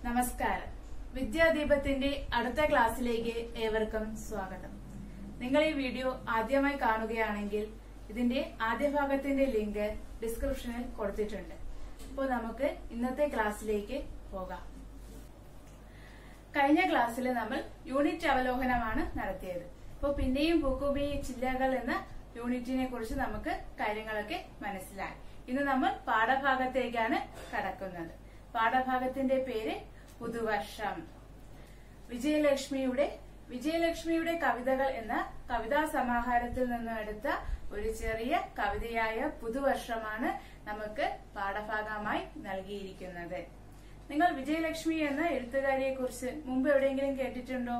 നമസ്കാരം. വിദ്യാദീപത്തിന്റെ അടുത്ത ക്ലാസ്സിലേക്ക് ഏവർക്കും സ്വാഗതം. നിങ്ങൾ ഈ വീഡിയോ ആദ്യമായി കാണുകയാണെങ്കിൽ ഇതിന്റെ ആദ്യ ഭാഗത്തിന്റെ ലിങ്ക് ഡിസ്ക്രിപ്ഷനിൽ കൊടുത്തിട്ടുണ്ട്. അപ്പോൾ നമുക്ക് ഇന്നത്തെ ക്ലാസ്സിലേക്ക് പോകാം. കഴിഞ്ഞ ക്ലാസ്സിൽ നമ്മൾ യൂണിറ്റ് അവലോകനമാണ് നടത്തിയത്. അപ്പോൾ പിന്നെയും പൂക്കുമി ചില്ലകൾ എന്ന യൂണിറ്റിനെ കുറിച്ച് നമുക്ക് കാര്യങ്ങളൊക്കെ മനസ്സിലായി. ഇന്ന് നമ്മൾ പാഠഭാഗത്തേക്കാണ് കടക്കുന്നത്. പാഠഭാഗത്തിന്റെ പേര് പുതുവർഷം. വിജയലക്ഷ്മിയുടെ കവിതകൾ എന്ന കവിതാ സമാഹാരത്തിൽ നിന്ന് എടുത്ത ഒരു ചെറിയ കവിതയായ പുതുവർഷമാണ് നമുക്ക് പാഠഭാഗമായി നൽകിയിരിക്കുന്നത്. നിങ്ങൾ വിജയലക്ഷ്മി എന്ന എഴുത്തുകാരിയെ കുറിച്ച് മുമ്പ് എവിടെയെങ്കിലും കേട്ടിട്ടുണ്ടോ?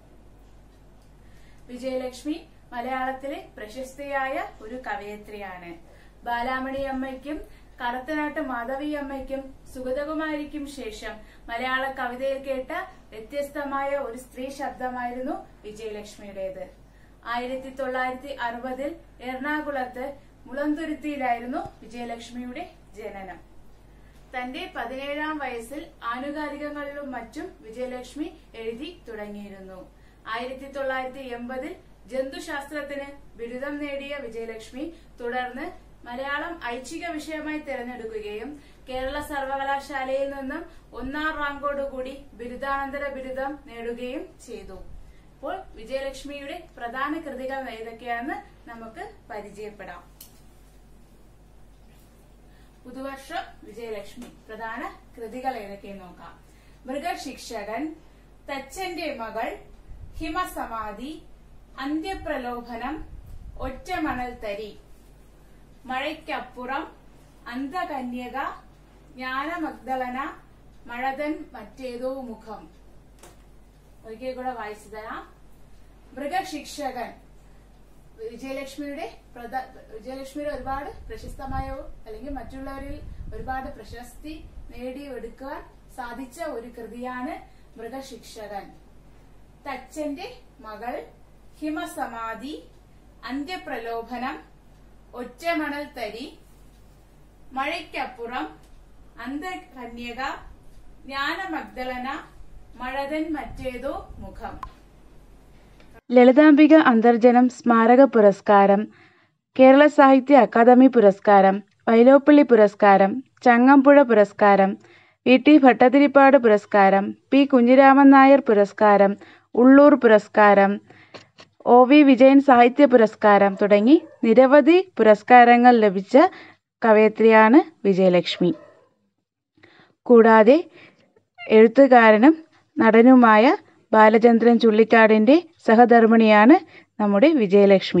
വിജയലക്ഷ്മി മലയാളത്തിലെ പ്രശസ്തയായ ഒരു കവയത്രിയാണ്. ബാലാമണി അമ്മയ്ക്കും കടത്തനാട്ട് മാധവി അമ്മയ്ക്കും സുഗതകുമാരിക്കും ശേഷം മലയാള കവിതയിൽ കേട്ട വ്യത്യസ്തമായ ഒരു സ്ത്രീ ശബ്ദമായിരുന്നു വിജയലക്ഷ്മിയുടേത്. 1960 എറണാകുളത്ത് മുളന്തുരുത്തിയിലായിരുന്നു വിജയലക്ഷ്മിയുടെ ജനനം. തന്റെ 17ാം വയസ്സിൽ ആനുകാലികങ്ങളിലും മറ്റും വിജയലക്ഷ്മി എഴുതി തുടങ്ങിയിരുന്നു. 1980 ജന്തുശാസ്ത്രത്തിന് ബിരുദം നേടിയ വിജയലക്ഷ്മി തുടർന്ന് മലയാളം ഐച്ഛിക വിഷയമായി തിരഞ്ഞെടുക്കുകയും കേരള സർവകലാശാലയിൽ നിന്നും 1ാം റാങ്കോടുകൂടി ബിരുദാനന്തര ബിരുദം നേടുകയും ചെയ്തു. അപ്പോൾ വിജയലക്ഷ്മിയുടെ പ്രധാന കൃതികൾ ഏതൊക്കെയാണെന്ന് നമുക്ക് പരിചയപ്പെടാം. പുതുവർഷം വിജയലക്ഷ്മി പ്രധാന കൃതികൾ ഏതൊക്കെയെന്ന് നോക്കാം. മൃഗശിക്ഷകൻ, തച്ചന്റെ മകൾ, ഹിമസമാധി, അന്ത്യപ്രലോഭനം, ഒറ്റമണൽത്തരി, മഴയ്ക്കപ്പുറം, അന്ധകന്യക, ജ്ഞാനമഗ്ദലന, മഴതൻ മറ്റേതോ മുഖം. ഒരിക്കൽ കൂടെ വായിച്ചു തരാം. മൃഗശിക്ഷകൻ വിജയലക്ഷ്മിയുടെ ഒരുപാട് പ്രശസ്തമായ അല്ലെങ്കിൽ മറ്റുള്ളവരിൽ ഒരുപാട് പ്രശസ്തി നേടിയെടുക്കാൻ സാധിച്ച ഒരു കൃതിയാണ് മൃഗശിക്ഷകൻ. തച്ചന്റെ മകൾ, ഹിമസമാധി, അന്ത്യപ്രലോഭനം, ഒറ്റമണൽത്തരി, മഴയ്ക്കപ്പുറം, അന്ധകന്യക, ജ്ഞാനമഗ്ദലന, മഴതൻ മറ്റേതോ മുഖം. ലളിതാംബിക അന്തർജനം സ്മാരക പുരസ്കാരം, കേരള സാഹിത്യ അക്കാദമി പുരസ്കാരം, വൈലോപ്പിള്ളി പുരസ്കാരം, ചങ്ങമ്പുഴ പുരസ്കാരം, വി.ടി. ഭട്ടതിരിപ്പാട് പുരസ്കാരം, പി. കുഞ്ഞിരാമൻ നായർ പുരസ്കാരം, ഉള്ളൂർ പുരസ്കാരം, ഒ.വി. വിജയൻ സാഹിത്യ പുരസ്കാരം തുടങ്ങി നിരവധി പുരസ്കാരങ്ങൾ ലഭിച്ച കവയത്രിയാണ് വിജയലക്ഷ്മി. കൂടാതെ എഴുത്തുകാരനും നടനുമായ ബാലചന്ദ്രൻ ചുള്ളിക്കാടിന്റെ സഹധർമ്മിണിയാണ് നമ്മുടെ വിജയലക്ഷ്മി.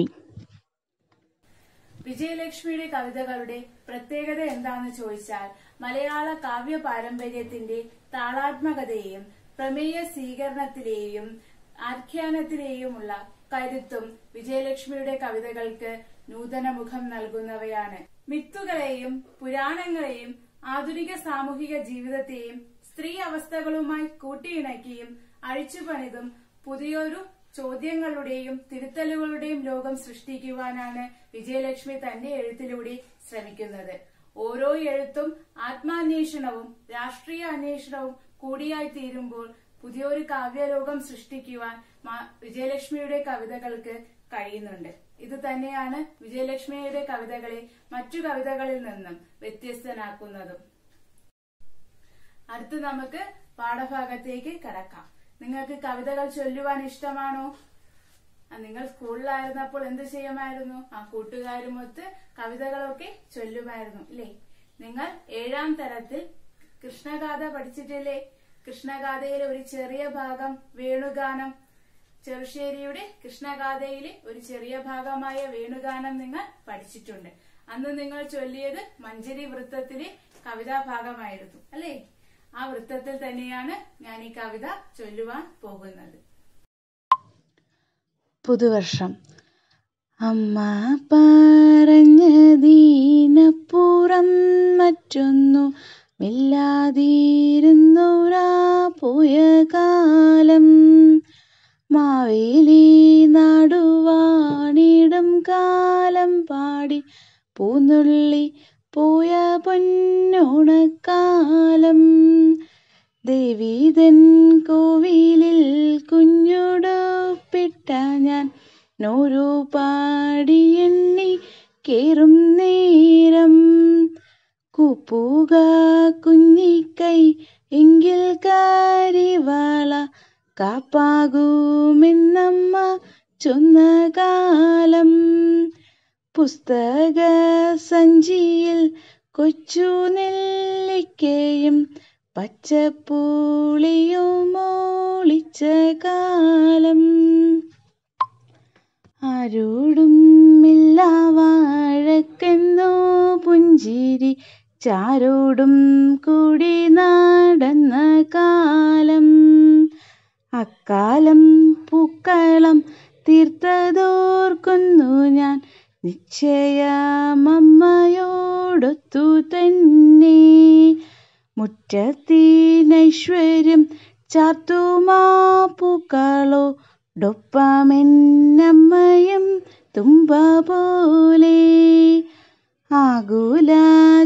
വിജയലക്ഷ്മിയുടെ കവിതകളുടെ പ്രത്യേകത എന്താണെന്ന് ചോദിച്ചാൽ മലയാള കാവ്യ പാരമ്പര്യത്തിന്റെ താളാത്മകതയെയും പ്രമേയ സ്വീകരണത്തിലെയും ആഖ്യാനത്തിലെയുമുള്ള കരുത്തും വിജയലക്ഷ്മിയുടെ കവിതകൾക്ക് നൂതന മുഖം നൽകുന്നവയാണ്. മിത്തുകളെയും പുരാണങ്ങളെയും ആധുനിക സാമൂഹിക ജീവിതത്തെയും സ്ത്രീ അവസ്ഥകളുമായി കൂട്ടിയിണക്കിയും അഴിച്ചുപണിതും പുതിയൊരു ചോദ്യങ്ങളുടെയും തിരുത്തലുകളുടെയും ലോകം സൃഷ്ടിക്കുവാനാണ് വിജയലക്ഷ്മി തന്റെ എഴുത്തിലൂടെ ശ്രമിക്കുന്നത്. ഓരോ എഴുത്തും ആത്മാന്വേഷണവും രാഷ്ട്രീയ അന്വേഷണവും കൂടിയായി തീരുമ്പോൾ പുതിയൊരു കാവ്യലോകം സൃഷ്ടിക്കുവാൻ വിജയലക്ഷ്മിയുടെ കവിതകൾക്ക് കഴിയുന്നുണ്ട്. ഇത് തന്നെയാണ് വിജയലക്ഷ്മിയുടെ കവിതകളെ മറ്റു കവിതകളിൽ നിന്നും വ്യത്യസ്തനാക്കുന്നതും. അടുത്ത് നമുക്ക് പാഠഭാഗത്തേക്ക് കടക്കാം. നിങ്ങൾക്ക് കവിതകൾ ചൊല്ലുവാൻ ഇഷ്ടമാണോ? നിങ്ങൾ സ്കൂളിലായിരുന്നപ്പോൾ എന്ത് ചെയ്യുമായിരുന്നു? കൂട്ടുകാരുമൊത്ത് കവിതകളൊക്കെ ചൊല്ലുമായിരുന്നു അല്ലേ? നിങ്ങൾ 7ാം തരത്തിൽ കൃഷ്ണഗാഥ പഠിച്ചിട്ടില്ലേ? കൃഷ്ണഗാഥയിലെ ഒരു ചെറിയ ഭാഗം വേണുഗാനം, ചെറുശ്ശേരിയുടെ കൃഷ്ണഗാഥയിലെ ഒരു ചെറിയ ഭാഗമായ വേണുഗാനം നിങ്ങൾ പഠിച്ചിട്ടുണ്ട്. അന്ന് നിങ്ങൾ ചൊല്ലിയത് മഞ്ചരി വൃത്തത്തിലെ കവിതാ ഭാഗമായിരുന്നു അല്ലേ? ആ വൃത്തത്തിൽ തന്നെയാണ് ഞാൻ ഈ കവിത ചൊല്ലുവാൻ പോകുന്നത്. പുതുവർഷം. അമ്മ പറഞ്ഞതീനപ്പുറം മറ്റൊന്നു മില്ലാതിരുന്നോരാ പോയ കാലം, മാവേലി നാടുവാണിടും കാലം പാടി പൂന്നുള്ളി പോയ പൊന്നോണക്കാലം, ദേവി എങ്കിൽ കരിവാള കാപ്പാകുമെന്നമ്മ ചൊന്ന കാലം. പുസ്തക സഞ്ചിയിൽ കൊച്ചു നെല്ലിക്കയും പച്ചപ്പുളിയും ഒളിച്ച കാലം. ആരോടും ഇല്ല വഴക്കെന്നോ പുഞ്ചിരി ചാരോടും കൂടി നടന്ന കാലം. അക്കാലം പൂക്കളം തീർത്തതോർക്കുന്നു ഞാൻ നിശ്ചയമമ്മയോടൊത്തു തന്നെ. മുറ്റത്തിനൈശ്വര്യം ചാർത്തുമാ പൂക്കളോടൊപ്പമെന്നമ്മയും തുമ്പ പോലെ. ആകുല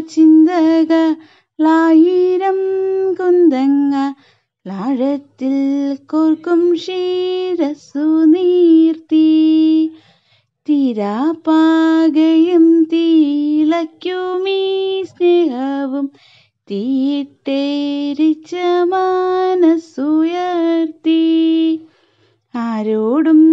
ചിന്തകളായിരം കുന്തങ്ങളാഴത്തിൽ കോർക്കും ശിരസ്സു നീർത്തി. തീരാപ്പാകയും തിളയ്ക്കുമീ സ്നേഹവും തീയിട്ടെരിച്ച മനസ്സുയർത്തി. ആരോടും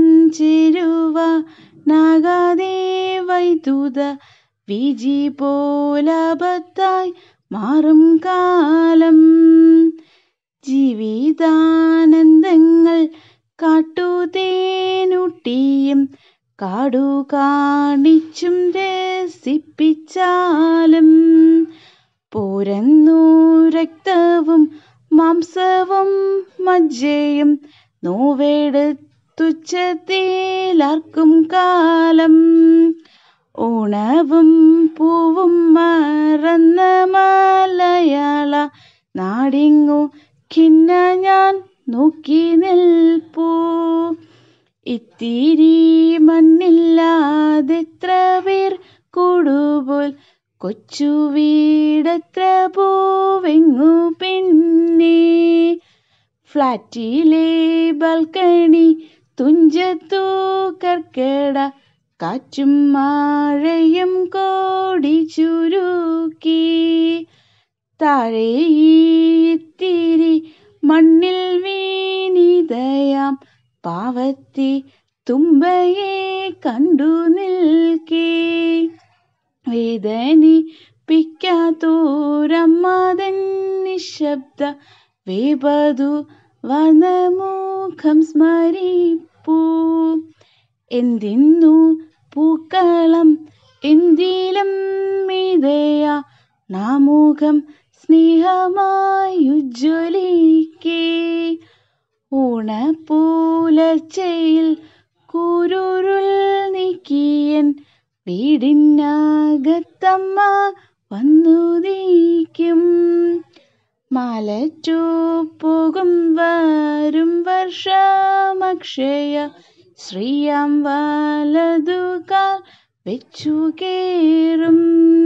ചേരുവാനാകാതെ വൈദ്യുത വീജി പോലബത്തായി മാറും കാലം. ജീവിതാനന്ദങ്ങൾ കാട്ടുതേനൂട്ടിയും കാടു കാണിച്ചും രസിപ്പിച്ചാലും പോരന്നു രക്തവും മാംസവും മജ്ജയും നോവെടുത്തുച്ചത്തിലാർക്കും കാലം. ഓണവും പൂവും മറന്ന മലയാള നാടിങ്ങു ഖിന്ന ഞാൻ നോക്കി നിൽപ്പൂ. ഇത്തിരി മണ്ണില്ലാതെത്ര പേർ കൂടുപോൽ കൊച്ചു വീടത്ര പോവെങ്ങു പിന്നെ. ഫ്ലാറ്റിലെ ബാൽക്കണി തുഞ്ചത്തു കർക്കട കാറ്റും മഴയും കോടി ചുരുക്കി. താഴെ ഇത്തിരി മണ്ണിൽ വിനീതയാം പാവത്തി തുമ്പയെ കണ്ടു നിൽക്കേ. വേദനിപ്പിക്കാത്തോരമ്മതൻ നിശബ്ദ വേപതു വനമുഖം സ്മരിപ്പൂ. എന്തിന്നു പൂക്കളം എന്തിലും മീതയ നാമുഖം സ്നേഹമായുജ്വലിക്കേ. ഓണപ്പൂലർച്ചയിൽ കൂരുരുൾ നീക്കിയൻ വീടിനകത്തമ്മ വന്നുദിക്കും. മാലറ്റു പോകും വരും വർഷമക്ഷയ ശ്രീയാം വലതുകാൽ വെച്ചു കേറും.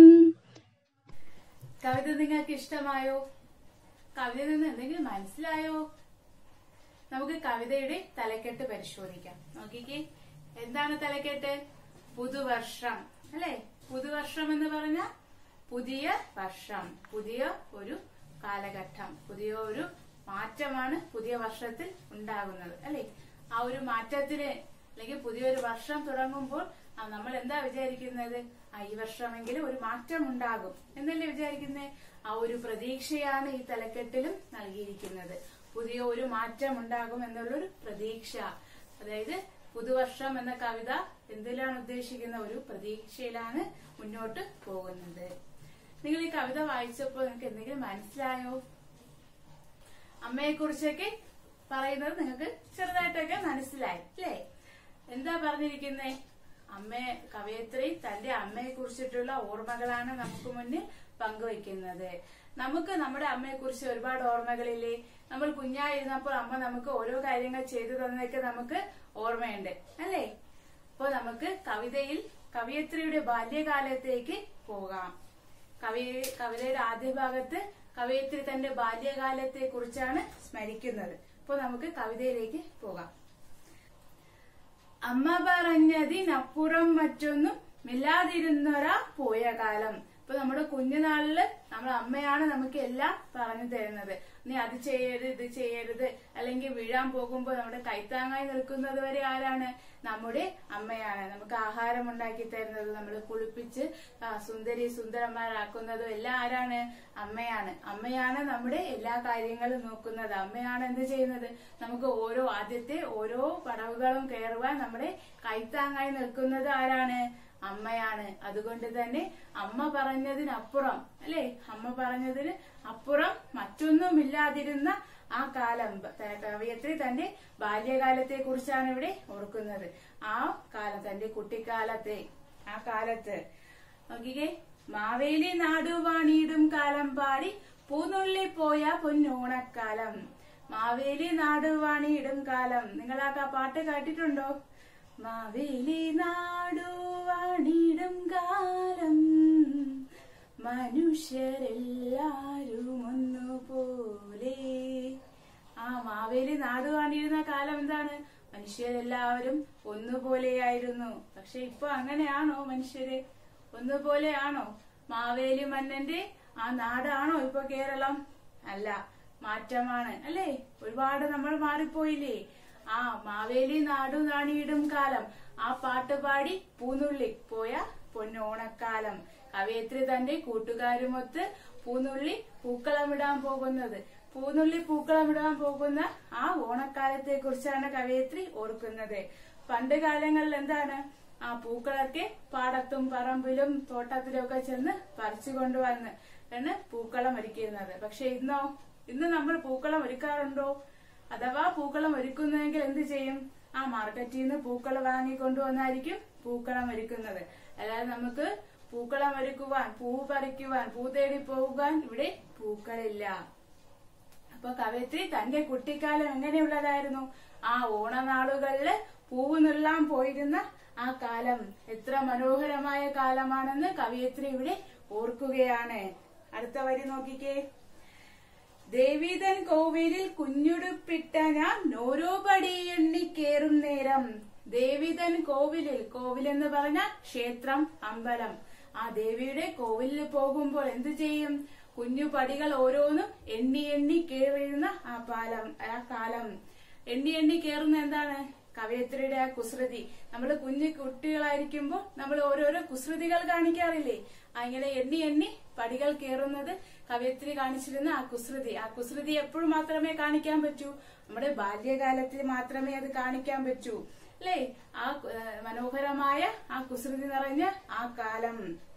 കവിത നിങ്ങൾക്ക് ഇഷ്ടമായോ? കവിതയിൽ നിന്ന് എന്തെങ്കിലും മനസ്സിലായോ? നമുക്ക് കവിതയുടെ തലക്കെട്ട് പരിശോധിക്കാം. നോക്കിക്കേ, എന്താണ് തലക്കെട്ട്? പുതുവർഷം അല്ലെ? പുതുവർഷം എന്ന് പറഞ്ഞാൽ പുതിയ വർഷം, പുതിയ ഒരു കാലഘട്ടം, പുതിയ ഒരു മാറ്റമാണ് പുതിയ വർഷത്തിൽ ഉണ്ടാകുന്നത് അല്ലെ? ആ ഒരു മാറ്റത്തിന് അല്ലെങ്കിൽ പുതിയൊരു വർഷം തുടങ്ങുമ്പോൾ നമ്മൾ എന്താ വിചാരിക്കുന്നത്? ഈ വർഷമെങ്കിലും ഒരു മാറ്റം ഉണ്ടാകും എന്നല്ലേ വിചാരിക്കുന്നത്? ആ ഒരു പ്രതീക്ഷയാണ് ഈ തലക്കെട്ടിലും നൽകിയിരിക്കുന്നത്. പുതിയ ഒരു മാറ്റം ഉണ്ടാകും എന്നുള്ളൊരു പ്രതീക്ഷ. അതായത് പുതുവർഷം എന്ന കവിത എന്തിലാണ് ഉദ്ദേശിക്കുന്ന? ഒരു പ്രതീക്ഷയിലാണ് മുന്നോട്ട് പോകുന്നത്. നിങ്ങൾ ഈ കവിത വായിച്ചപ്പോൾ നിങ്ങൾക്ക് എന്തെങ്കിലും മനസ്സിലായോ? അമ്മയെ കുറിച്ചൊക്കെ പറയുന്നത് നിങ്ങൾക്ക് ചെറുതായിട്ടൊക്കെ മനസ്സിലായി അല്ലേ? എന്താ പറഞ്ഞിരിക്കുന്നേ? കവയത്രി തന്റെ അമ്മയെ കുറിച്ചിട്ടുള്ള ഓർമ്മകളാണ് നമുക്ക് മുന്നിൽ പങ്കുവെക്കുന്നത്. നമുക്ക് നമ്മുടെ അമ്മയെ കുറിച്ച് ഒരുപാട് ഓർമ്മകളില്ലേ? നമ്മൾ കുഞ്ഞായിരുന്നപ്പോൾ അമ്മ നമുക്ക് ഓരോ കാര്യങ്ങൾ ചെയ്തു തന്നതൊക്കെ നമുക്ക് ഓർമ്മയുണ്ട് അല്ലേ? അപ്പൊ നമുക്ക് കവയത്രിയുടെ ബാല്യകാലത്തേക്ക് പോകാം. കവിതയുടെ ആദ്യ ഭാഗത്ത് കവയത്രി തന്റെ ബാല്യകാലത്തെ കുറിച്ചാണ് സ്മരിക്കുന്നത്. അപ്പൊ നമുക്ക് കവിതയിലേക്ക് പോകാം. അമ്മ പറഞ്ഞതിനപ്പുറം മറ്റൊന്നും മില്ലാതിരുന്നൊരാ പോയ കാലം. ഇപ്പൊ നമ്മുടെ കുഞ്ഞുനാളില് നമ്മുടെ അമ്മയാണ് നമുക്ക് എല്ലാം പറഞ്ഞു തരുന്നത്. നീ അത് ചെയ്യരുത്, ഇത് ചെയ്യരുത്, അല്ലെങ്കിൽ വീഴാൻ പോകുമ്പോ നമ്മുടെ കൈത്താങ്ങായി നിൽക്കുന്നത് വരെ ആരാണ്? നമ്മുടെ അമ്മയാണ്. നമുക്ക് ആഹാരം ഉണ്ടാക്കി തരുന്നത്, നമ്മൾ കുളിപ്പിച്ച് സുന്ദരി സുന്ദരന്മാരാക്കുന്നതും എല്ലാം ആരാണ്? അമ്മയാണ്. അമ്മയാണ് നമ്മുടെ എല്ലാ കാര്യങ്ങളും നോക്കുന്നത്. അമ്മയാണ് എന്ത് ചെയ്യുന്നത്? നമുക്ക് ആദ്യത്തെ ഓരോ പടവുകളും കയറുവാൻ നമ്മുടെ കൈത്താങ്ങായി നിൽക്കുന്നത് ആരാണ്? അമ്മയാണ്. അതുകൊണ്ട് തന്നെ അമ്മ പറഞ്ഞതിനപ്പുറം, അല്ലെ, അമ്മ പറഞ്ഞതിന് അപ്പുറം മറ്റൊന്നുമില്ലാതിരുന്ന ആ കാലം, കവയിത്രി തന്റെ ബാല്യകാലത്തെ കുറിച്ചാണ് ഇവിടെ ഓർക്കുന്നത്. ആ കാലം, തന്റെ കുട്ടിക്കാലത്തെ ആ കാലത്ത് നോക്കിക്കേ. മാവേലി നാടുവാണിയിടും കാലം പാടി പൂനുള്ളി പോയ പൊന്നോണക്കാലം. മാവേലി നാടുവാണിയിടും കാലം. നിങ്ങൾ ആ പാട്ട് കേട്ടിട്ടുണ്ടോ? മാവേലി നാടുവാണിടും കാലം മനുഷ്യരെല്ലാരും ഒന്നുപോലെ. ആ മാവേലി നാടുവാണിയിരുന്ന കാലം എന്താണ്? മനുഷ്യരെല്ലാവരും ഒന്നുപോലെയായിരുന്നു. പക്ഷെ ഇപ്പൊ അങ്ങനെയാണോ? മനുഷ്യര് ഒന്നുപോലെയാണോ? മാവേലി മന്നന്റെ ആ നാടാണോ ഇപ്പൊ കേരളം? അല്ല, മാറ്റമാണ്, അല്ലേ? ഒരുപാട് നമ്മൾ മാറിപ്പോയില്ലേ? ആ മാവേലി നാടുവാണിയിടും കാലം, ആ പാട്ടുപാടി പൂനുള്ളി പോയ പൊന്നോണക്കാലം. കവയിത്രി തന്റെ കൂട്ടുകാരുമൊത്ത് പൂനുള്ളി പൂക്കളമിടാൻ പോകുന്നത്, പൂനുള്ളി പൂക്കളമിടാൻ പോകുന്ന ആ ഓണക്കാലത്തെ കുറിച്ചാണ് കവയിത്രി ഓർക്കുന്നത്. പണ്ട് കാലങ്ങളിൽ എന്താണ്? ആ പൂക്കളൊക്കെ പാടത്തും പറമ്പിലും തോട്ടത്തിലും ഒക്കെ ചെന്ന് പറിച്ചു കൊണ്ടുവന്ന് പൂക്കളം ഒരുക്കുന്നത്. പക്ഷെ ഇന്ന് നമ്മൾ പൂക്കളം ഒരുക്കാറുണ്ടോ? അഥവാ പൂക്കളം ഒരുക്കുന്നെങ്കിൽ എന്ത് ചെയ്യും? ആ മാർക്കറ്റിൽ നിന്ന് പൂക്കൾ വാങ്ങിക്കൊണ്ടുവന്നായിരിക്കും പൂക്കളം ഒരുക്കുന്നത്. അല്ലാതെ നമുക്ക് പൂക്കളം ഒരുക്കുവാൻ, പൂ പറിക്കുവാൻ, പൂ തേടി പോകാൻ ഇവിടെ പൂക്കളില്ല. അപ്പൊ കവയിത്രി തന്റെ കുട്ടിക്കാലം എങ്ങനെയുള്ളതായിരുന്നു? ആ ഓണനാളുകളില് പൂവ് നുള്ളാൻ പോയിരുന്ന ആ കാലം എത്ര മനോഹരമായ കാലമാണെന്ന് കവയിത്രി ഇവിടെ ഓർക്കുകയാണ്. അടുത്ത വരി നോക്കിക്കേ. ദേവീതൻ കോവിലിൽ കുഞ്ഞുടുപ്പിട്ട ഞാൻ ഓരോ പടി എണ്ണിക്കേറും നേരം. ദേവീതൻ കോവിലിൽ, കോവിലെന്ന് പറഞ്ഞ ക്ഷേത്രം, അമ്പലം. ആ ദേവിയുടെ കോവിലിൽ പോകുമ്പോൾ എന്ത് ചെയ്യും? കുഞ്ഞു പടികൾ ഓരോന്നും എണ്ണി എണ്ണി കേറിയിരുന്ന ആ കാലം. എണ്ണി എണ്ണി കേറുന്ന എന്താണ്? കവയിത്രിയുടെ ആ കുസൃതി. നമ്മള് കുഞ്ഞു കുട്ടികളായിരിക്കുമ്പോ നമ്മൾ ഓരോരോ കുസൃതികൾ കാണിക്കാറില്ലേ? അങ്ങനെ എണ്ണി എണ്ണി പടികൾ കയറുന്നത് കവയിത്രി കാണിച്ചിരുന്ന ആ കുസൃതി എപ്പോഴും മാത്രമേ കാണിക്കാൻ പറ്റൂ? നമ്മുടെ ബാല്യകാലത്തിൽ മാത്രമേ അത് കാണിക്കാൻ പറ്റൂ, അല്ലേ? ആ മനോഹരമായ ആ കുസൃതി നിറഞ്ഞ ആ കാലം.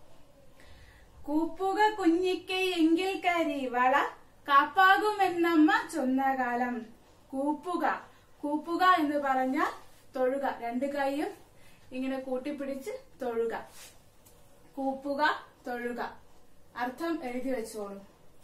കൂപ്പുക കുഞ്ഞിക്ക് എങ്കിൽ കരിവള കാപ്പാകുമെന്നമ്മ ചൊന്ന കാലം. കൂപ്പുക എന്ന് പറഞ്ഞാൽ തൊഴുക. രണ്ട് കൈയും ഇങ്ങനെ കൂട്ടിപ്പിടിച്ച് തൊഴുക. കൂപ്പുക, തൊഴുക. അർത്ഥം എഴുതി വെച്ചോളൂ.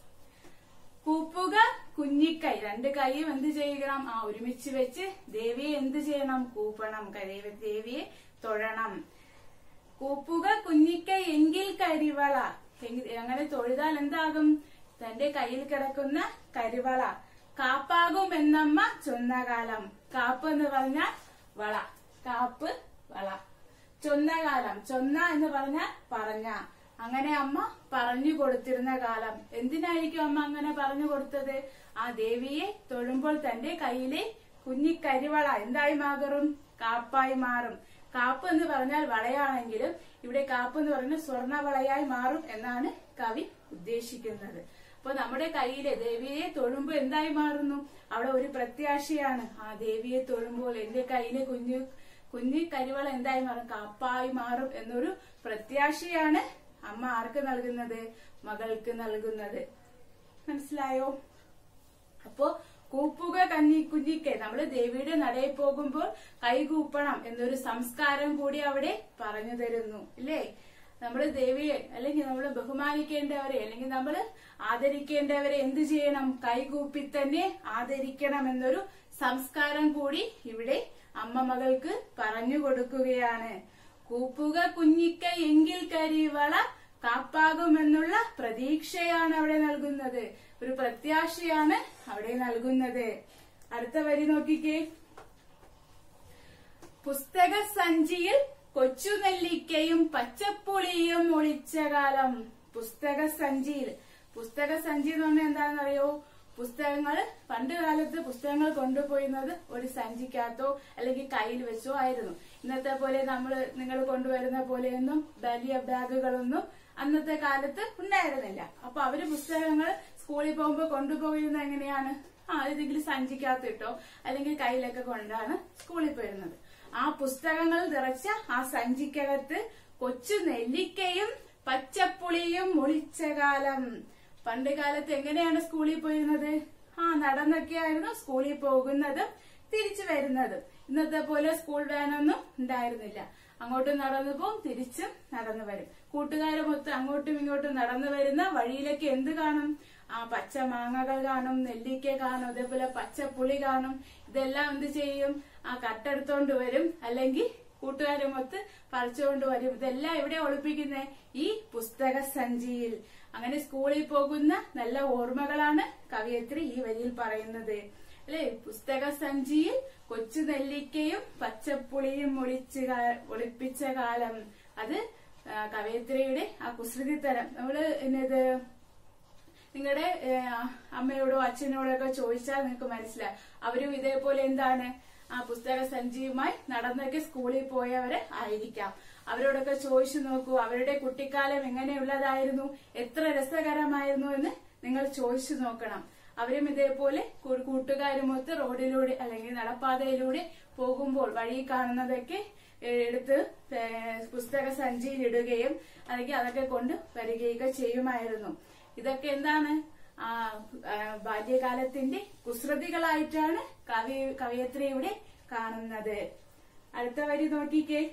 കൂപ്പുക കുഞ്ഞിക്കൈ, രണ്ട് കൈയും എന്ത് ചെയ്യണം? ഒരുമിച്ച് വെച്ച് ദേവിയെ എന്ത് ചെയ്യണം? കൂപ്പണം, ദേവിയെ തൊഴണം. കൂപ്പുക കുഞ്ഞിക്കൈ എങ്കിൽ കരിവള. അങ്ങനെ തൊഴുതാൽ എന്താകും? തന്റെ കയ്യിൽ കിടക്കുന്ന കരിവള കാപ്പാകും എന്നമ്മ ചൊന്ന കാലം. കാപ്പ് എന്ന് പറഞ്ഞാൽ വള, കാപ്പ് വള. ചൊന്ന കാലം, ചൊന്ന എന്ന് പറഞ്ഞാൽ പറഞ്ഞ. അങ്ങനെ അമ്മ പറഞ്ഞു കൊടുത്തിരുന്ന കാലം. എന്തിനായിരിക്കും അമ്മ അങ്ങനെ പറഞ്ഞു കൊടുത്തത്? ആ ദേവിയെ തൊഴുമ്പോൾ തന്റെ കയ്യിലെ കുഞ്ഞിക്കരിവള എന്തായി മാറും? കാപ്പായി മാറും. കാപ്പ് എന്ന് പറഞ്ഞാൽ വളയാണെങ്കിലും ഇവിടെ കാപ്പ് എന്ന് പറഞ്ഞാൽ സ്വർണവളയായി മാറും എന്നാണ് കവി ഉദ്ദേശിക്കുന്നത്. അപ്പൊ നമ്മുടെ കയ്യിലെ ദേവിയെ തൊഴുമ്പോൾ എന്തായി മാറുന്നു? അവിടെ ഒരു പ്രത്യാശയാണ്. ആ ദേവിയെ തൊഴുമ്പോൾ എന്റെ കയ്യിലെ കുഞ്ഞു കരിവള എന്തായി മാറും? കാപ്പായി മാറും എന്നൊരു പ്രത്യാശയാണ് അമ്മ ആർക്ക് നൽകുന്നത്? മകൾക്ക് നൽകുന്നത്. മനസ്സിലായോ? അപ്പോ കൂപ്പുക കുഞ്ഞിക്കൈ, നമ്മള് ദേവിയുടെ നടയിൽ പോകുമ്പോൾ കൈകൂപ്പണം എന്നൊരു സംസ്കാരം കൂടി അവിടെ പറഞ്ഞു തരുന്നു, ഇല്ലേ? നമ്മള് ദേവിയെ അല്ലെങ്കിൽ നമ്മൾ ബഹുമാനിക്കേണ്ടവരെ അല്ലെങ്കിൽ നമ്മൾ ആദരിക്കേണ്ടവരെ എന്ത് ചെയ്യണം? കൈകൂപ്പി തന്നെ ആദരിക്കണം എന്നൊരു സംസ്കാരം കൂടി ഇവിടെ അമ്മ മകൾക്ക് പറഞ്ഞു കൊടുക്കുകയാണ്. കൂപ്പുക കുഞ്ഞിക്കൈ എങ്കിൽ കരിവള കാപ്പാകുമെന്നുള്ള പ്രതീക്ഷയാണ് അവിടെ നൽകുന്നത്. ഒരു പ്രത്യാശയാണ് അവിടെ നൽകുന്നത്. അടുത്ത വരി നോക്കിക്കേ. പുസ്തക സഞ്ചിയിൽ കൊച്ചുനെല്ലിക്കയും പച്ചപ്പുളിയും ഒളിച്ച കാലം. പുസ്തക സഞ്ചിയിൽ. പുസ്തക സഞ്ചി എന്ന് പറഞ്ഞാൽ എന്താണെന്നറിയോ? പുസ്തകങ്ങൾ പണ്ട് കാലത്ത് പുസ്തകങ്ങൾ കൊണ്ടുപോയിരുന്നത് ഒരു സഞ്ചിക്കകത്തോ അല്ലെങ്കിൽ കയ്യിൽ വെച്ചോ ആയിരുന്നു. ഇന്നത്തെ പോലെ നിങ്ങൾ കൊണ്ടുവരുന്ന പോലെയൊന്നും വലിയ ബാഗുകളൊന്നും അന്നത്തെ കാലത്ത് ഉണ്ടായിരുന്നില്ല. അപ്പൊ അവര് പുസ്തകങ്ങൾ സ്കൂളിൽ പോകുമ്പോൾ കൊണ്ടുപോയിരുന്നത് എങ്ങനെയാണ്? ഏതെങ്കിലും സഞ്ചിക്കകത്തിട്ടോ അല്ലെങ്കിൽ കയ്യിലൊക്കെ കൊണ്ടാണ് സ്കൂളിൽ പോയിരുന്നത്. ആ പുസ്തകങ്ങൾ നിറച്ച ആ സഞ്ചിക്കകത്ത് കൊച്ചു നെല്ലിക്കയും പച്ചപ്പുളിയും മുളിച്ച കാലം. പണ്ട് കാലത്ത് എങ്ങനെയാണ് സ്കൂളിൽ പോയിരുന്നത്? നടന്നൊക്കെയായിരുന്നു സ്കൂളിൽ പോകുന്നതും തിരിച്ചു വരുന്നതും. ഇന്നത്തെ പോലെ സ്കൂൾ വാനൊന്നും ഉണ്ടായിരുന്നില്ല. അങ്ങോട്ടും നടന്നു പോകും, തിരിച്ചും നടന്നു വരും. കൂട്ടുകാരുമൊത്ത് അങ്ങോട്ടും ഇങ്ങോട്ടും നടന്നു വരുന്ന വഴിയിലൊക്കെ എന്ത് കാണും? പച്ച മാങ്ങകൾ കാണും, നെല്ലിക്ക കാണും, അതേപോലെ പച്ചപ്പുളി കാണും. ഇതെല്ലാം എന്ത് ചെയ്യും? കട്ടെടുത്തോണ്ട് വരും, അല്ലെങ്കിൽ കൂട്ടുകാരുമൊത്ത് പറിച്ചുകൊണ്ട് വരും. ഇതെല്ലാം എവിടെ ഒളിപ്പിക്കുന്നേ? ഈ പുസ്തക സഞ്ചിയിൽ. അങ്ങനെ സ്കൂളിൽ പോകുന്ന നല്ല ഓർമ്മകളാണ് കവയിത്രി ഈ വരിയിൽ പറയുന്നത് അല്ലെ. പുസ്തക സഞ്ചിയിൽ കൊച്ചു നെല്ലിക്കയും പച്ചപ്പുളിയും ഒളിപ്പിച്ച കാലം. അത് കവയിത്രിയുടെ ആ കുസൃതിത്തരം. നമ്മള് നിങ്ങളുടെ അമ്മയോടോ അച്ഛനോടോ ഒക്കെ ചോദിച്ചാൽ നിങ്ങൾക്ക് മനസ്സിലാവും. അവരും ഇതേപോലെ എന്താണ് പുസ്തക സഞ്ചിയുമായി നടന്നൊക്കെ സ്കൂളിൽ പോയവര് ആയിരിക്കാം. അവരോടൊക്കെ ചോദിച്ചു നോക്കൂ, അവരുടെ കുട്ടിക്കാലം എങ്ങനെയുള്ളതായിരുന്നു, എത്ര രസകരമായിരുന്നു എന്ന് നിങ്ങൾ ചോദിച്ചു നോക്കണം. അവരും ഇതേപോലെ കൂട്ടുകാരുമൊത്ത് റോഡിലൂടെ അല്ലെങ്കിൽ നടപ്പാതയിലൂടെ പോകുമ്പോൾ വഴി കാണുന്നതൊക്കെ എടുത്ത് പുസ്തക സഞ്ചിയിൽ ഇടുകയും അല്ലെങ്കിൽ അതൊക്കെ കൊണ്ട് വരികയൊക്കെ ചെയ്യുമായിരുന്നു. ഇതൊക്കെ എന്താണ്? ബാല്യകാലത്തിന്റെ കുസൃതികളായിട്ടാണ് കവയിത്രി ഇവിടെ കാണുന്നത്. അടുത്ത വരി നോക്കിക്കേ.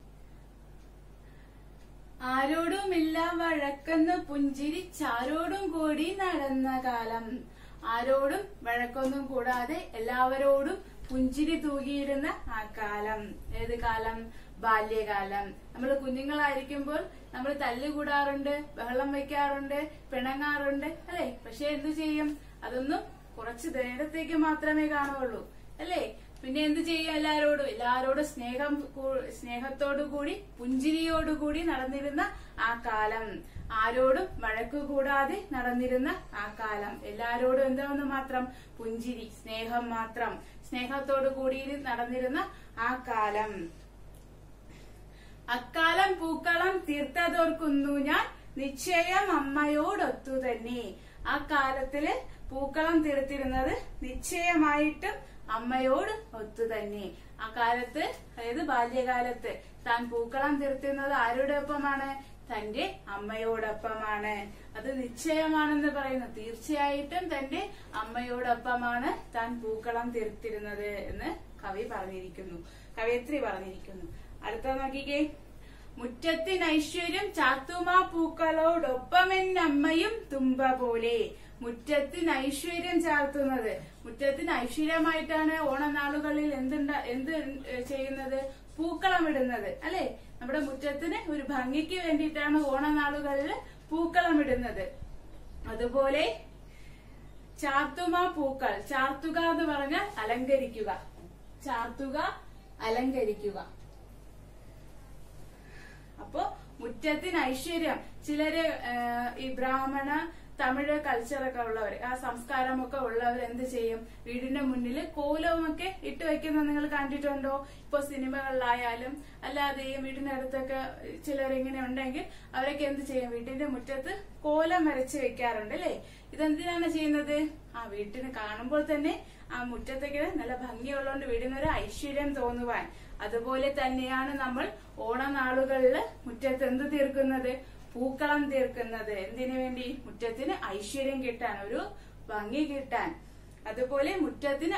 ആരോടുമില്ല വഴക്കെന്ന് പുഞ്ചിരിച്ചാരോടും കൂടി നടന്ന കാലം. ആരോടും വഴക്കൊന്നും കൂടാതെ എല്ലാവരോടും പുഞ്ചിരി തൂകിയിരുന്ന ആ കാലം. ഏത് കാലം? ബാല്യകാലം. നമ്മൾ കുഞ്ഞുങ്ങളായിരിക്കുമ്പോൾ നമ്മൾ തല്ലുകൂടാറുണ്ട്, ബഹളം വെക്കാറുണ്ട്, പിണങ്ങാറുണ്ട് അല്ലെ. പക്ഷെ എന്തു ചെയ്യും? അതൊന്നും കുറച്ചു നേരത്തേക്ക് മാത്രമേ കാണുള്ളൂ അല്ലെ. പിന്നെ എന്ത് ചെയ്യും? എല്ലാരോടും സ്നേഹത്തോടുകൂടി പുഞ്ചിരിയോടുകൂടി നടന്നിരുന്ന ആ കാലം. ആരോടും വഴക്കുകൂടാതെ നടന്നിരുന്ന ആ കാലം. എല്ലാരോടും എന്താണെന്ന് മാത്രം? പുഞ്ചിരി, സ്നേഹം മാത്രം. സ്നേഹത്തോടു കൂടി നടന്നിരുന്ന ആ കാലം. അക്കാലം പൂക്കളം തീർത്തതോർക്കുന്നു ഞാൻ, നിശ്ചയം അമ്മയോടൊത്തു തന്നെ. ആ കാലത്തില് പൂക്കളം തീർത്തിരുന്നത് നിശ്ചയമായിട്ടും അമ്മയോട് ഒത്തു തന്നെ. ആ കാലത്ത്, അതായത് ബാല്യകാലത്ത് താൻ പൂക്കളം തീർത്തിരുന്നത് ആരുടെ ഒപ്പമാണ്? തന്റെ അമ്മയോടൊപ്പമാണ്. അത് നിശ്ചയമാണെന്ന് പറയുന്നു. തീർച്ചയായിട്ടും തന്റെ അമ്മയോടൊപ്പമാണ് താൻ പൂക്കളം തീർത്തിരുന്നത് എന്ന് കവയിത്രി പറഞ്ഞിരിക്കുന്നു. അടുത്ത നോക്കിക്കേ. മുറ്റത്തിനൈശ്വര്യം ചാത്തുമാ പൂക്കളോടൊപ്പമെന്നമ്മയും തുമ്പ പോലെ. മുറ്റത്തിന് ഐശ്വര്യം ചാർത്തുന്നത്. മുറ്റത്തിന് ഐശ്വര്യമായിട്ടാണ് ഓണനാളുകളിൽ എന്ത് ചെയ്യുന്നത്? പൂക്കളം ഇടുന്നത് അല്ലെ. നമ്മുടെ മുറ്റത്തിന് ഒരു ഭംഗിക്ക് വേണ്ടിയിട്ടാണ് ഓണനാളുകളിൽ പൂക്കളം ഇടുന്നത്. അതുപോലെ ചാർത്തുമാ പൂക്കൾ. ചാർത്തുക എന്ന് പറഞ്ഞാൽ അലങ്കരിക്കുക. ചാർത്തുക, അലങ്കരിക്കുക. അപ്പോ മുറ്റത്തിന് ഐശ്വര്യം. ചിലര് ഈ ബ്രാഹ്മണ തമിഴ് കൾച്ചറൊക്കെ ഉള്ളവർ, ആ സംസ്കാരമൊക്കെ ഉള്ളവർ എന്ത് ചെയ്യും? വീടിന്റെ മുന്നിൽ കോലമൊക്കെ ഇട്ട് വെക്കുന്നത് നിങ്ങൾ കണ്ടിട്ടുണ്ടോ? ഇപ്പൊ സിനിമകളിലായാലും അല്ലാതെയും വീടിനടുത്തൊക്കെ ചിലരിങ്ങനെ ഉണ്ടെങ്കിൽ അവരൊക്കെ എന്ത് ചെയ്യും? വീട്ടിന്റെ മുറ്റത്ത് കോലം വരച്ച് വെക്കാറുണ്ട് അല്ലെ. ഇതെന്തിനാണ് ചെയ്യുന്നത്? വീട്ടിന് കാണുമ്പോൾ തന്നെ ആ മുറ്റത്തൊക്കെ നല്ല ഭംഗിയുള്ളതുകൊണ്ട് വീടിനൊരു ഐശ്വര്യം തോന്നുവാൻ. അതുപോലെ തന്നെയാണ് നമ്മൾ ഓണനാളുകളില് മുറ്റത്ത് എന്ത് തീർക്കുന്നത്? പൂക്കളം തീർക്കുന്നത്. എന്തിനു വേണ്ടി? മുറ്റത്തിന് ഐശ്വര്യം കിട്ടാൻ, ഒരു ഭംഗി കിട്ടാൻ. അതുപോലെ മുറ്റത്തിന്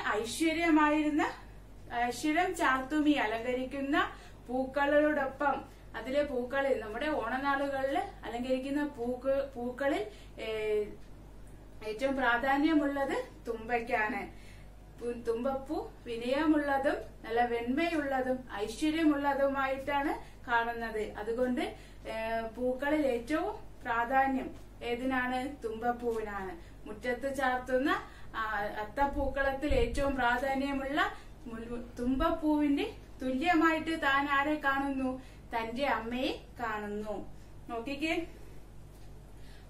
ഐശ്വര്യം ചാർത്തുമി, അലങ്കരിക്കുന്ന പൂക്കളോടൊപ്പം. അതിലെ പൂക്കളിൽ, നമ്മുടെ ഓണനാളുകളിൽ അലങ്കരിക്കുന്ന പൂക്കളിൽ ഏറ്റവും പ്രാധാന്യമുള്ളത് തുമ്പയ്ക്കാണ്. തുമ്പപ്പൂ വിനയമുള്ളതും നല്ല വെണ്മയുള്ളതും ഐശ്വര്യമുള്ളതുമായിട്ടാണ് കാണുന്നത്. അതുകൊണ്ട് പൂക്കളിൽ ഏറ്റവും പ്രാധാന്യം ഏതിനാണ്? തുമ്പപ്പൂവിനാണ്. മുറ്റത്ത് ചാർത്തുന്ന അത്തപ്പൂക്കളത്തിൽ ഏറ്റവും പ്രാധാന്യമുള്ള തുമ്പപ്പൂവിന്റെ തുല്യമായിട്ട് താൻ ആരെ കാണുന്നു? തന്റെ അമ്മയെ കാണുന്നു. നോക്കിക്കേ.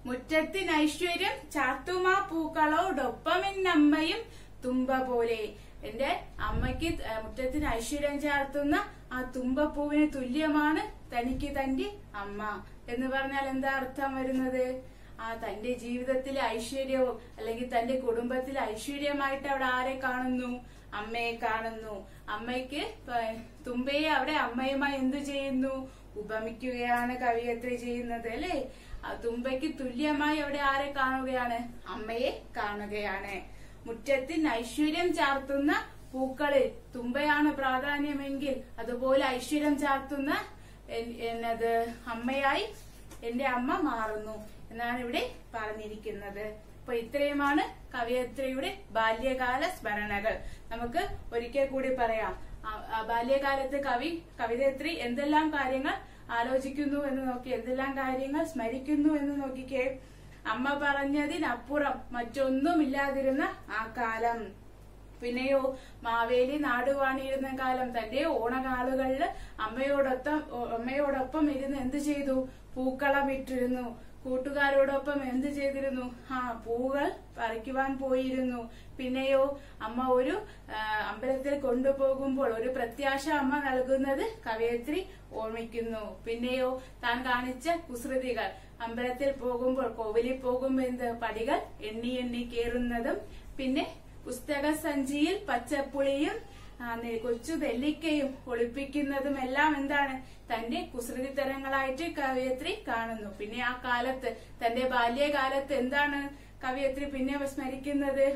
മുറ്റത്തിന് ഐശ്വര്യം ചാർത്തുമാ പൂക്കളോടൊപ്പമെന്നമ്മയും തുമ്പ പോലെ. എന്റെ അമ്മയ്ക്ക് മുറ്റത്തിന് ഐശ്വര്യം ചാർത്തുന്ന ആ തുമ്പപ്പൂവിന് തുല്യമാണ് തനിക്ക് തന്റെ അമ്മ എന്ന് പറഞ്ഞാൽ എന്താ അർത്ഥം വരുന്നത്? ആ തന്റെ ജീവിതത്തിലെ ഐശ്വര്യവും അല്ലെങ്കിൽ തന്റെ കുടുംബത്തിലെ ഐശ്വര്യമായിട്ട് അവിടെ ആരെ കാണുന്നു? അമ്മയെ കാണുന്നു. അമ്മയ്ക്ക് തുമ്പയെ അവിടെ അമ്മയുമായി എന്തു ചെയ്യുന്നു? ഉപമിക്കുകയാണ് കവിയത്രി ചെയ്യുന്നത് അല്ലെ. തുമ്പയ്ക്ക് തുല്യമായി അവിടെ ആരെ കാണുകയാണ്? അമ്മയെ കാണുകയാണ്. മുറ്റത്തിന് ഐശ്വര്യം ചാർത്തുന്ന പൂക്കളിൽ തുമ്പയാണ് പ്രാധാന്യമെങ്കിൽ അതുപോലെ ഐശ്വര്യം ചാർത്തുന്ന എന്നത് അമ്മയായി എന്റെ അമ്മ മാറുന്നു എന്നാണ് ഇവിടെ പറഞ്ഞിരിക്കുന്നത്. അപ്പൊ ഇത്രയുമാണ് കവയത്രിയുടെ ബാല്യകാല സ്മരണകൾ. നമുക്ക് ഒരിക്കൽ കൂടി പറയാം. ബാല്യകാലത്ത് കവിയത്രി എന്തെല്ലാം കാര്യങ്ങൾ ആലോചിക്കുന്നു എന്ന് നോക്കി, എന്തെല്ലാം കാര്യങ്ങൾ സ്മരിക്കുന്നു എന്ന് നോക്കിക്കേ. അമ്മ പറഞ്ഞതിനപ്പുറം മറ്റൊന്നുമില്ലാതിരുന്ന ആ കാലം. പിന്നെയോ മാവേലി നാടുവാണിയിരുന്ന കാലം. തന്റെ ഓണനാളുകളില് അമ്മയോടൊപ്പം ഇരുന്ന് എന്ത് ചെയ്തു? പൂക്കളമിട്ടിരുന്നു. കൂട്ടുകാരോടൊപ്പം എന്ത് ചെയ്തിരുന്നു? പൂകൾ പറിക്കുവാൻ പോയിരുന്നു. പിന്നെയോ അമ്മ ഒരു അമ്പലത്തിൽ കൊണ്ടുപോകുമ്പോൾ ഒരു പ്രത്യാശ അമ്മ നൽകുന്നത് കവയത്രി ഓർമ്മിക്കുന്നു. പിന്നെയോ താൻ കാണിച്ച കുസൃതികൾ, അമ്പലത്തിൽ പോകുമ്പോൾ കോവിലിൽ പോകുമ്പോൾ എന്ത് പടികൾ എണ്ണി എണ്ണി കേറുന്നതും, പിന്നെ പുസ്തക സഞ്ചിയിൽ പച്ചപ്പുളിയും കൊച്ചു നെല്ലിക്കയും ഒളിപ്പിക്കുന്നതും എല്ലാം എന്താണ്? തന്റെ കുസൃതിത്തരങ്ങളായിട്ട് കവയത്രി കാണുന്നു. പിന്നെ ആ കാലത്ത്, തന്റെ ബാല്യകാലത്ത് എന്താണ് കവയത്രി പിന്നെ സ്മരിക്കുന്നത്?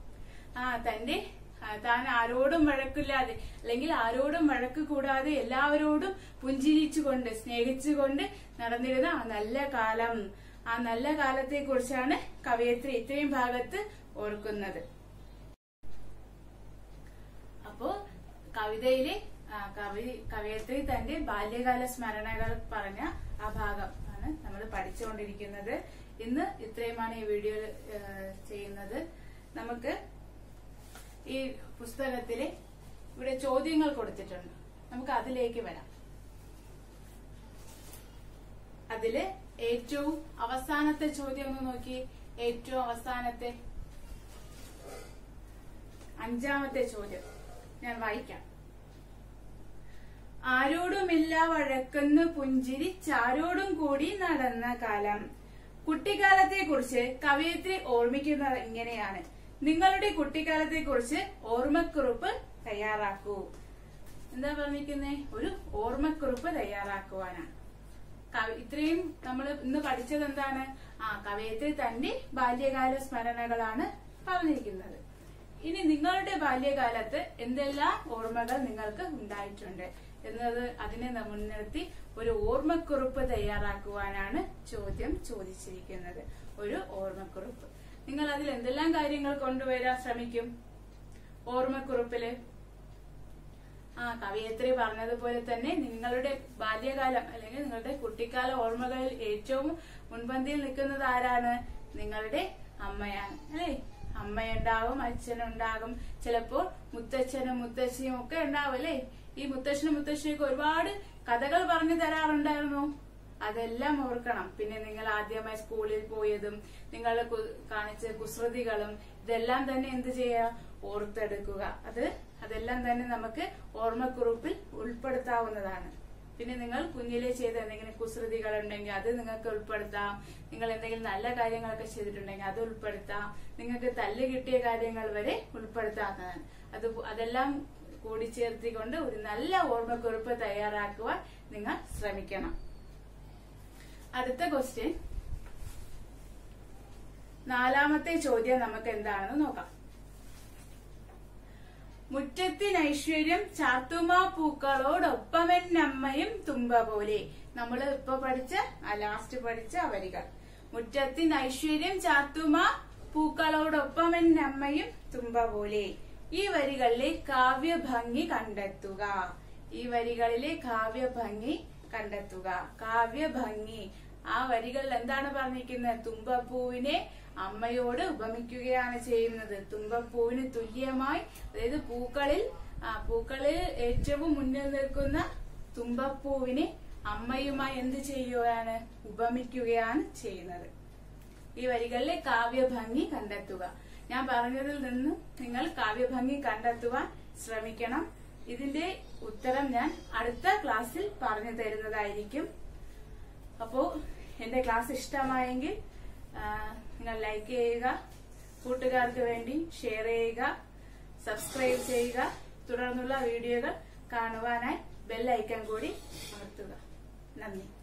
താൻ ആരോടും വഴക്കില്ലാതെ അല്ലെങ്കിൽ ആരോടും വഴക്ക് കൂടാതെ എല്ലാവരോടും പുഞ്ചിരിച്ചുകൊണ്ട് സ്നേഹിച്ചുകൊണ്ട് നടന്നിരുന്ന ആ നല്ല കാലം. ആ നല്ല കാലത്തെ കുറിച്ചാണ് കവയത്രി ഇത്രയും ഭാഗത്ത് ഓർക്കുന്നത്. അപ്പോ കവിതയിലെ കവയത്രി തന്റെ ബാല്യകാല സ്മരണകൾ പറഞ്ഞ ആ ഭാഗം ആണ് നമ്മൾ പഠിച്ചുകൊണ്ടിരിക്കുന്നത്. ഇന്ന് ഇത്രയുമാണ് ഈ വീഡിയോ ചെയ്യുന്നത്. നമുക്ക് ഈ പുസ്തകത്തില് ഇവിടെ ചോദ്യങ്ങൾ കൊടുത്തിട്ടുണ്ട്. നമുക്ക് അതിലേക്ക് വരാം. അതില് ഏറ്റവും അവസാനത്തെ ചോദ്യം ഒന്ന് നോക്കി. ഏറ്റവും അവസാനത്തെ 5ാമത്തെ ചോദ്യം ഞാൻ വായിക്കാം. ആരോടുമില്ല വഴക്കെന്ന് പുഞ്ചിരി ചാരോടും കൂടി നടന്ന കാലം. കുട്ടിക്കാലത്തെ കുറിച്ച് കവയത്രി ഓർമ്മിക്കുന്നത് ഇങ്ങനെയാണ്. നിങ്ങളുടെ കുട്ടിക്കാലത്തെ കുറിച്ച് ഓർമ്മക്കുറിപ്പ് തയ്യാറാക്കൂ. എന്താ പറഞ്ഞിരിക്കുന്നേ? ഒരു ഓർമ്മക്കുറിപ്പ് തയ്യാറാക്കുവാനാണ്. ഇത്രയും നമ്മൾ ഇന്ന് പഠിച്ചത് എന്താണ്? കവയത്രി തന്റെ ബാല്യകാല സ്മരണകളാണ് പറഞ്ഞിരിക്കുന്നത്. ഇനി നിങ്ങളുടെ ബാല്യകാലത്ത് എന്തെല്ലാം ഓർമ്മകൾ നിങ്ങൾക്ക് ഉണ്ടായിട്ടുണ്ട് എന്നത് അതിനെ മുൻനിർത്തി ഒരു ഓർമ്മക്കുറിപ്പ് തയ്യാറാക്കുവാനാണ് ചോദ്യം ചോദിച്ചിരിക്കുന്നത്. ഒരു ഓർമ്മക്കുറിപ്പ്. നിങ്ങൾ അതിൽ എന്തെല്ലാം കാര്യങ്ങൾ കൊണ്ടുവരാൻ ശ്രമിക്കും ഓർമ്മക്കുറിപ്പില്? കവയത്രി പറഞ്ഞതുപോലെ തന്നെ നിങ്ങളുടെ ബാല്യകാലം അല്ലെങ്കിൽ നിങ്ങളുടെ കുട്ടിക്കാല ഓർമ്മകളിൽ ഏറ്റവും മുൻപന്തിയിൽ നിൽക്കുന്നത് ആരാണ്? നിങ്ങളുടെ അമ്മയാണ് അല്ലെ. അമ്മയുണ്ടാകും, അച്ഛനുണ്ടാകും, ചിലപ്പോൾ മുത്തച്ഛനും മുത്തശ്ശിയും ഒക്കെ ഉണ്ടാവും അല്ലെ. ഈ മുത്തശ്ശനും മുത്തശ്ശിയൊക്കെ ഒരുപാട് കഥകൾ പറഞ്ഞു തരാറുണ്ടായിരുന്നു. അതെല്ലാം ഓർക്കണം. പിന്നെ നിങ്ങൾ ആദ്യമായി സ്കൂളിൽ പോയതും നിങ്ങൾ കാണിച്ച കുസൃതികളും ഇതെല്ലാം തന്നെ എന്ത് ചെയ്യുക? ഓർത്തെടുക്കുക. അതെല്ലാം തന്നെ നമുക്ക് ഓർമ്മക്കുറിപ്പിൽ ഉൾപ്പെടുത്താവുന്നതാണ്. പിന്നെ നിങ്ങൾ കുഞ്ഞിലെ ചെയ്ത എന്തെങ്കിലും കുസൃതികൾ ഉണ്ടെങ്കിൽ അത് നിങ്ങൾക്ക് ഉൾപ്പെടുത്താം. നിങ്ങൾ എന്തെങ്കിലും നല്ല കാര്യങ്ങളൊക്കെ ചെയ്തിട്ടുണ്ടെങ്കിൽ അത് ഉൾപ്പെടുത്താം. നിങ്ങൾക്ക് തല്ല് കിട്ടിയ കാര്യങ്ങൾ വരെ ഉൾപ്പെടുത്താവുന്നതാണ്. അതെല്ലാം കൂടിച്ചേർത്തിക്കൊണ്ട് ഒരു നല്ല ഓർമ്മക്കുറിപ്പ് തയ്യാറാക്കുവാൻ നിങ്ങൾ ശ്രമിക്കണം. അടുത്ത ക്വസ്റ്റ്യൻ, 4ാമത്തെ ചോദ്യം നമുക്ക് എന്താണെന്ന് നോക്കാം. മുറ്റത്തിനൈശ്വര്യം ചാർത്തുമാ പൂക്കളോടൊപ്പമെന്നമ്മയും തുമ്പ പോലെ. നമ്മൾ ഇപ്പൊ ലാസ്റ്റ് പഠിച്ച വരികൾ. മുറ്റത്തിനൈശ്വര്യം ചാർത്തുമാ പൂക്കളോടൊപ്പമെന്നമ്മയും തുമ്പ പോലെ. ഈ വരികളിലെ കാവ്യഭംഗി കണ്ടെത്തുക. ഈ വരികളിലെ കാവ്യഭംഗി കണ്ടെത്തുക. കാവ്യഭംഗി. ആ വരികളിൽ എന്താണ് പറഞ്ഞിരിക്കുന്നത്? തുമ്പപ്പൂവിനെ അമ്മയോട് ഉപമിക്കുകയാണ് ചെയ്യുന്നത്. തുമ്പപ്പൂവിന് തുല്യമായി, അതായത് പൂക്കളിൽ ഏറ്റവും മുന്നിൽ നിൽക്കുന്ന തുമ്പപ്പൂവിനെ അമ്മയുമായി എന്ത് ചെയ്യുകയാണ്? ഉപമിക്കുകയാണ് ചെയ്യുന്നത്. ഈ വരികളിലെ കാവ്യഭംഗി കണ്ടെത്തുക. ഞാൻ പറഞ്ഞതിൽ നിന്ന് നിങ്ങൾ കാവ്യഭംഗി കണ്ടെത്തുവാൻ ശ്രമിക്കണം. ഇതിന്റെ ഉത്തരം ഞാൻ അടുത്ത ക്ലാസ്സിൽ പറഞ്ഞു തരുന്നതായിരിക്കും. അപ്പോ എന്റെ ക്ലാസ് ഇഷ്ടമായെങ്കിൽ നിങ്ങൾ ലൈക്ക് ചെയ്യുക, കൂട്ടുകാർക്ക് വേണ്ടി ഷെയർ ചെയ്യുക, സബ്സ്ക്രൈബ് ചെയ്യുക. തുടർന്നുള്ള വീഡിയോകൾ കാണുവാനായി ബെൽ ഐക്കൺ കൂടി അമർത്തുക. നന്ദി.